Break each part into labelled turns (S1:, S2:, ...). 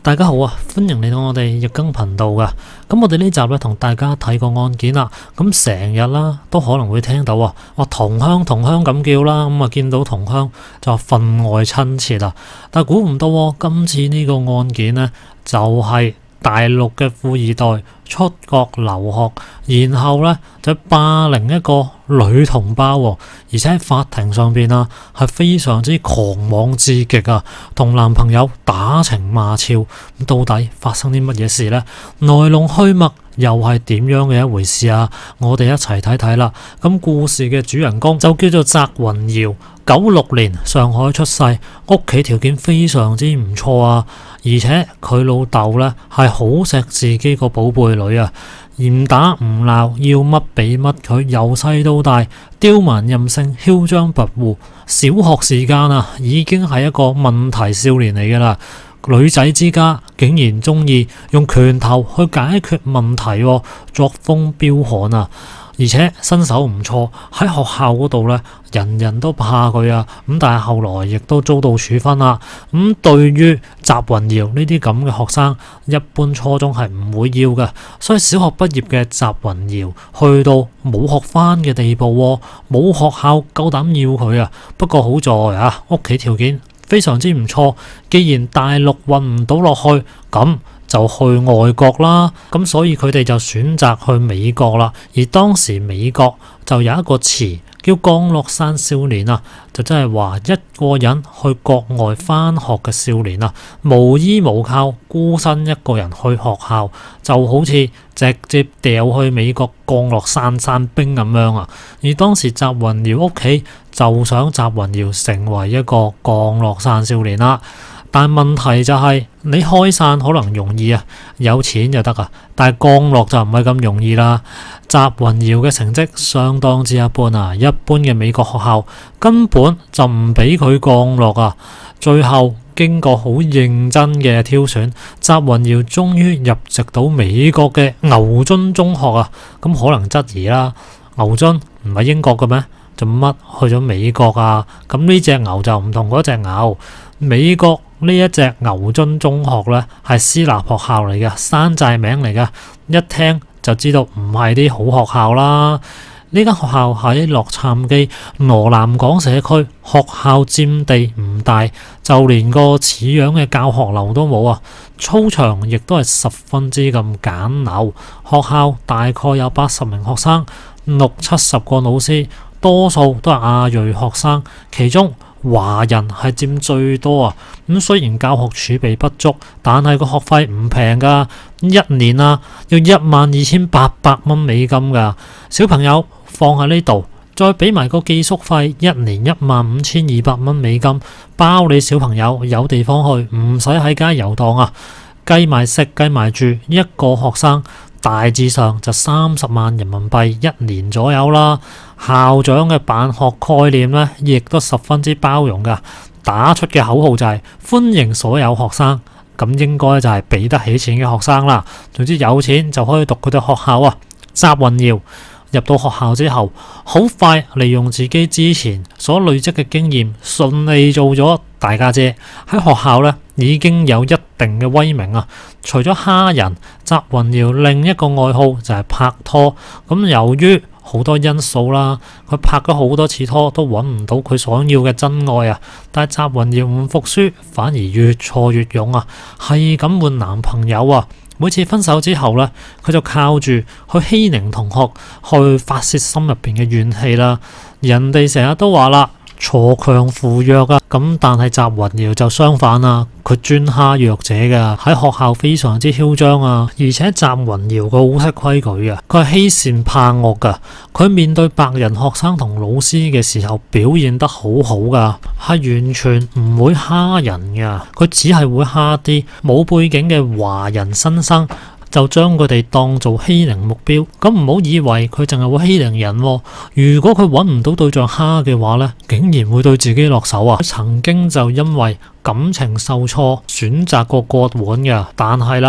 S1: 大家好啊，歡迎嚟到我哋日更頻道噶。咁我哋呢集咧同大家睇個案件啦。咁成日啦都可能會聽到啊，話同鄉咁叫啦。咁啊見到同鄉就分外親切啊。但係估唔到今次呢個案件呢，就係大陸嘅富二代出國留學，然後呢就霸凌一個女同胞，而且喺法庭上邊啊係非常之狂妄至極啊，同男朋友打情罵俏。咁到底發生啲乜嘢事呢？來龍去脈又係點樣嘅一回事啊？我哋一齊睇睇啦。咁故事嘅主人公就叫做翟雲瑤，96年上海出世，屋企條件非常之唔錯啊，而且佢老豆呢係好錫自己個寶貝女啊，嚴打唔鬧，要乜俾乜佢，由細到大刁蠻任性，囂張跋扈。小學時間啊已經係一個問題少年嚟噶啦。女仔之家竟然中意用拳頭去解決問題，作風彪悍啊！而且身手唔錯，喺學校嗰度呢，人人都怕佢啊！咁但係後來亦都遭到處分啦。咁對於翟雲瑤呢啲咁嘅學生，一般初中係唔會要嘅，所以小學畢業嘅翟雲瑤去到冇學返嘅地步，冇學校夠膽要佢啊！不過好在啊，屋企條件非常之唔錯，既然大陸混唔到落去，咁就去外國啦。咁所以佢哋就選擇去美國啦。而當時美國就有一個詞叫降落傘少年啊，就真係話一個人去國外返學嘅少年啊，無依無靠，孤身一個人去學校，就好似直接掉去美國降落傘傘兵咁樣啊。而當時翟雲瑤屋企就想翟雲瑤成為一個降落傘少年啦。但問題就係你開傘可能容易啊，有錢就得啊，但係降落就唔係咁容易啦。翟雲瑤嘅成績相當之一般啊，一般嘅美國學校根本就唔俾佢降落啊。最後經過好認真嘅挑選，翟雲瑤終於入籍到美國嘅牛津中學啊。咁可能質疑啦，牛津唔係英國嘅咩？做乜去咗美國啊？咁呢隻牛就唔同嗰隻牛，美國呢一隻牛津中學呢係私立學校嚟嘅，山寨名嚟嘅，一聽就知道唔係啲好學校啦。呢間學校喺洛杉磯羅南港社區，學校佔地唔大，就連個似樣嘅教學樓都冇啊。操場亦都係十分之咁簡陋。學校大概有80名學生，60-70個老師，多數都係亞裔學生，其中華人係佔最多啊。咁雖然教學儲備不足，但係個學費唔平噶，一年啊要12,800蚊美金噶。小朋友放喺呢度，再俾埋個寄宿費，一年15,200蚊美金，包你小朋友有地方去，唔使喺街遊蕩啊。計埋食計埋住，一個學生大致上就30萬人民幣一年左右啦。校長嘅辦學概念呢，亦都十分之包容噶，打出嘅口號就係歡迎所有學生，咁應該就係俾得起錢嘅學生啦。總之有錢就可以讀佢哋學校啊。翟雲瑤入到學校之後，好快利用自己之前所累積嘅經驗，順利做咗大家姐。喺學校呢已經有一定嘅威名啊。除咗蝦人，翟雲瑤另一個愛好就係拍拖。咁由於好多因素啦，佢拍咗好多次拖都揾唔到佢想要嘅真愛啊。但係翟雲瑤唔服輸，反而越挫越勇啊，係咁換男朋友啊。每次分手之後呢，佢就靠住去欺凌同學，去發泄心入邊嘅怨氣啦。人哋成日都話啦，鋤強扶弱啊，咁但係翟雲瑤就相反啦，佢專蝦弱者噶，喺學校非常之囂張啊，而且翟雲瑤佢好識規矩啊，佢係欺善怕惡噶，佢面對白人學生同老師嘅時候表現得好好噶，係完全唔會蝦人噶，佢只係會蝦啲冇背景嘅華人新生，就將佢哋當做欺凌目標。咁唔好以為佢淨係會欺凌人喎，如果佢揾唔到對象蝦嘅話呢，竟然會對自己落手啊！佢曾經就因為感情受挫選擇過割腕嘅，但係啦，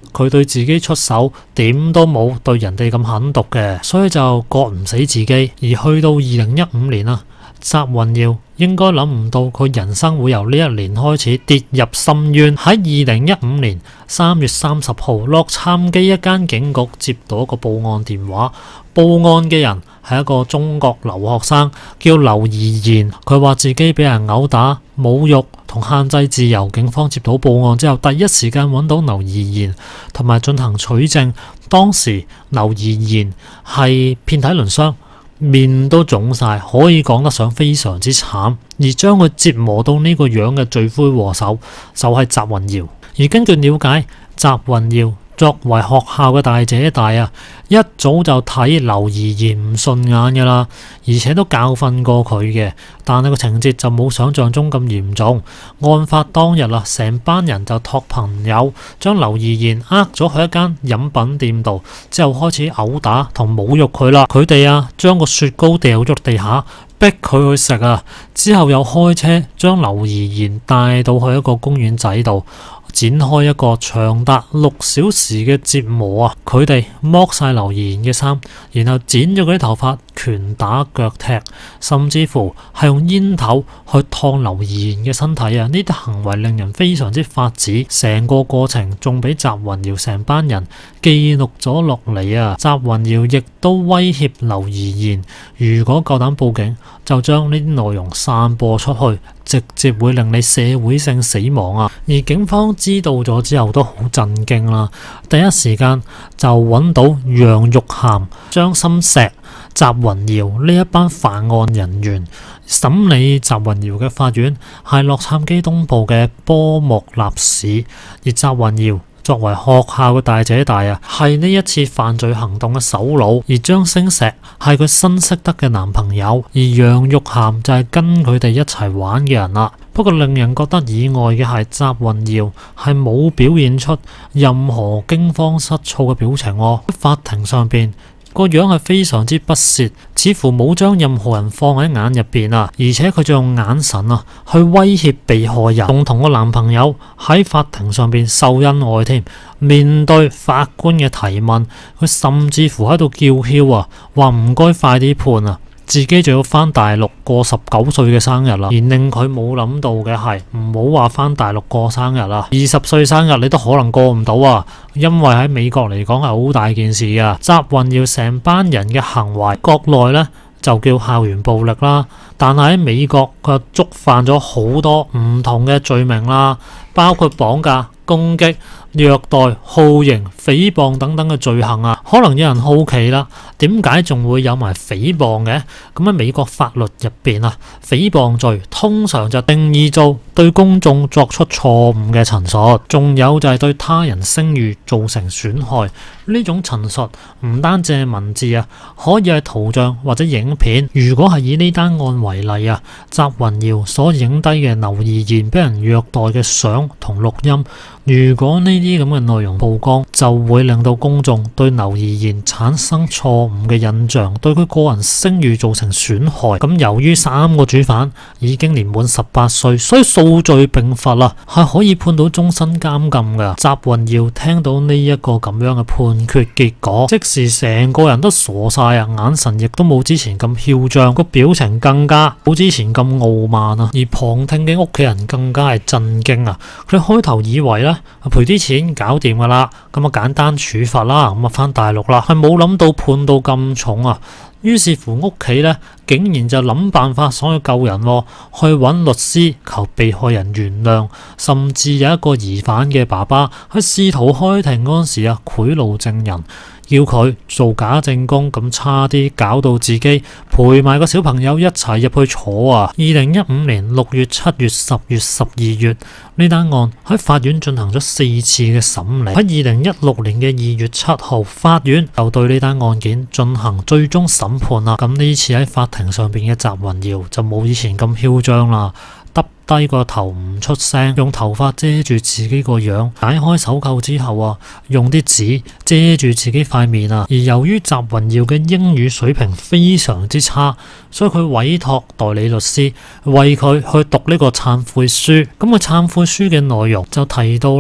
S1: 佢對自己出手點都冇對人哋咁狠毒嘅，所以就割唔死自己。而去到2015年啊，翟雲耀應該諗唔到佢人生會由呢一年開始跌入深淵。喺2015年3月30號，洛杉磯一間警局接到一個報案電話，報案嘅人係一個中國留學生叫劉怡然，佢話自己俾人毆打、侮辱同限制自由。警方接到報案之後，第一時間揾到劉怡然同埋進行取證。當時劉怡然係遍體鱗傷，面都腫晒，可以講得上非常之慘。而將佢折磨到呢個樣嘅罪魁禍首就係翟雲耀。而根據了解，翟雲耀作為學校嘅大姐大啊，一早就睇劉怡然唔順眼噶啦，而且都教訓過佢嘅。但係個情節就冇想象中咁嚴重。案發當日啊，成班人就託朋友將劉怡然咗去一間飲品店度，之後開始毆打同侮辱佢啦。佢哋啊，將個雪糕掉咗地下，逼佢去食啊。之後又開車將劉怡然帶到去一個公園仔度，展開一個長達6小時嘅折磨啊！佢哋剝晒劉怡然嘅衫，然後剪咗佢啲頭髮，拳打腳踢，甚至乎係用煙頭去燙劉怡然嘅身體啊！呢啲行為令人非常之髮指，成個過程仲俾翟雲耀成班人記錄咗落嚟啊！翟雲耀亦都威脅劉怡然，如果夠膽報警，就將呢啲內容散播出去，直接會令你社會性死亡啊！而警方知道咗之後都好震驚啦，第一時間就揾到楊玉涵、張心石、翟雲耀呢一班犯案人員。審理翟雲耀嘅法院係洛杉磯東部嘅波莫納市，而翟雲耀作為學校嘅大姐大啊，係呢一次犯罪行動嘅首腦，而張星石係佢新識得嘅男朋友，而楊玉涵就係跟佢哋一齊玩嘅人啦。不過令人覺得意外嘅係，翟雲耀係冇表現出任何驚慌失措嘅表情喎。喺法庭上邊個樣係非常之不屑，似乎冇將任何人放喺眼入邊啊！而且佢就用眼神啊去威脅被害人，仲同個男朋友喺法庭上邊秀恩愛添。面對法官嘅提問，佢甚至乎喺度叫囂啊，話唔該快啲判啊！自己就要返大陸過19歲嘅生日啦，而令佢冇諗到嘅係，唔好話返大陸過生日啦，20歲生日你都可能過唔到啊！因為喺美國嚟講係好大件事㗎。翟雲耀成班人嘅行為，國內呢就叫校園暴力啦，但係喺美國佢觸犯咗好多唔同嘅罪名啦，包括綁架、攻擊、虐待、酷刑、誹謗等等嘅罪行啊。可能有人好奇啦，點解仲會有埋誹謗嘅？咁喺美國法律入邊啊，誹謗罪通常就定義做對公眾作出錯誤嘅陳述，仲有就係對他人聲譽造成損害。呢種陳述唔單止係文字啊，可以係圖像或者影片。如果係以呢單案為例啊，翟雲耀所影低嘅劉怡然俾人虐待嘅相同錄音，如果呢啲咁嘅內容曝光，就會令到公眾對劉怡然產生錯誤嘅印象，對佢個人聲譽造成損害。咁由於3個主犯已經年滿18歲，所以數罪並罰啊，係可以判到終身監禁㗎。翟雲耀聽到呢一個咁樣嘅判決結果，即時成個人都傻晒啊，眼神亦都冇之前咁囂張，個表情更加冇之前咁傲慢啊。而旁聽嘅屋企人更加係震驚啊！佢開頭以為咧賠啲錢搞掂噶啦，咁啊簡單處罰啦，咁啊返大陸啦，係冇諗到判到咁重啊！於是乎屋企咧竟然就諗辦法想去救人，去揾律師求被害人原諒，甚至有一個疑犯嘅爸爸喺試圖開庭嗰時啊賄賂證人，要佢做假證供，咁差啲搞到自己陪埋個小朋友一齊入去坐啊！2015年6月、7月、10月、12月呢單案喺法院進行咗4次嘅審理。喺2016年嘅2月7號，法院就對呢單案件進行最終審判啦。咁呢次喺法庭上邊嘅翟雲耀就冇以前咁囂張啦，耷低個頭唔出聲，用頭髮遮住自己個樣，解開手扣之後啊，用啲紙遮住自己塊面啊。而由於翟雲耀嘅英語水平非常之差，所以佢委託代理律師為佢去讀呢個懺悔書。咁個懺悔書嘅內容就提到啦，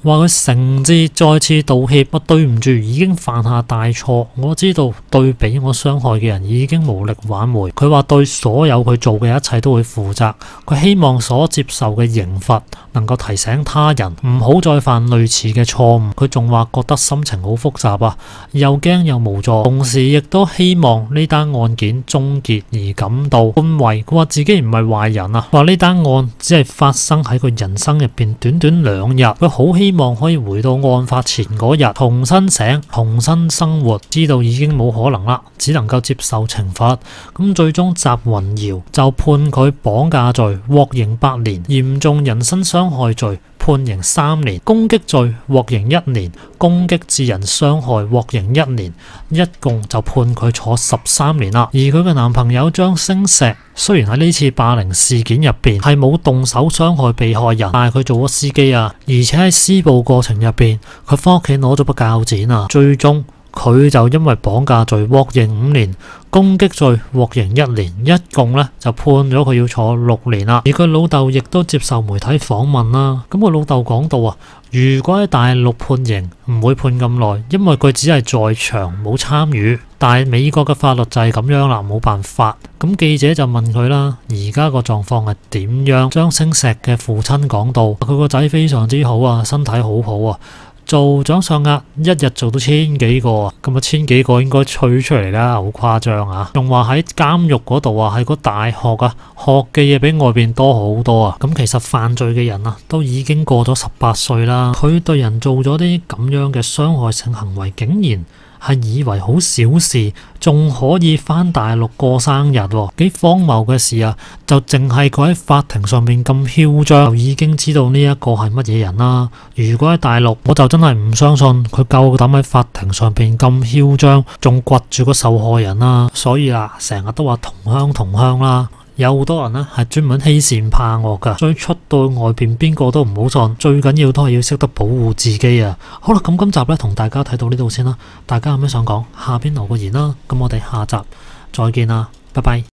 S1: 話佢誠摯再次道歉，我對唔住，已經犯下大錯，我知道對俾我傷害嘅人已經無力挽回。佢話對所有佢做嘅一切都會負責，佢希望所接受嘅刑罰能夠提醒他人唔好再犯類似嘅錯誤。佢仲話覺得心情好複雜啊，又驚又無助，同時亦都希望呢單案件終結而感到安慰。佢話自己唔係壞人啊，話呢單案只係發生喺佢人生入邊短短2日，佢好希望可以回到案發前嗰日，重新醒，重新生活，知道已經冇可能啦，只能夠接受懲罰。咁最終翟雲堯就判佢綁架罪，獲刑8年；嚴重人身傷害罪判刑3年，攻擊罪獲刑1年，攻擊致人傷害獲刑1年，一共就判佢坐13年啦。而佢嘅男朋友張星石雖然喺呢次霸凌事件入邊係冇動手傷害被害人，但係佢做咗司機啊，而且喺施暴過程入邊，佢翻屋企攞咗把鉸剪啊，最終佢就因為綁架罪獲刑5年，攻擊罪獲刑1年，一共呢就判咗佢要坐6年啦。而佢老豆亦都接受媒體訪問啦，咁佢老豆講到啊，如果喺大陸判刑唔會判咁耐，因為佢只係在場冇參與，但係美國嘅法律就係咁樣啦，冇辦法。咁記者就問佢啦，而家個狀況係點樣？張星石嘅父親講到，佢個仔非常之好啊，身體好好啊，做掌上壓一日做到1000幾個啊，咁啊1000幾個應該吹出嚟啦，好誇張啊！仲話喺監獄嗰度啊，喺個大學啊，學嘅嘢比外邊多好多啊！咁其實犯罪嘅人啊，都已經過咗18歲啦，佢對人做咗啲咁樣嘅傷害性行為，竟然係以為好小事，仲可以返大陸過生日喎，幾荒謬嘅事啊！就淨係佢喺法庭上面咁囂張，就已經知道呢一個係乜嘢人啦。如果喺大陸，我就真係唔相信佢夠膽喺法庭上邊咁囂張，仲掘住個受害人啦。所以啊，成日都話同鄉同鄉啦。有好多人呢係專門欺善怕惡噶，所以出到外邊邊個都唔好信，最緊要都係要識得保護自己啊！好啦，咁今集呢同大家睇到呢度先啦，大家有咩想講，下邊留個言啦，咁我哋下集再見啦，拜拜。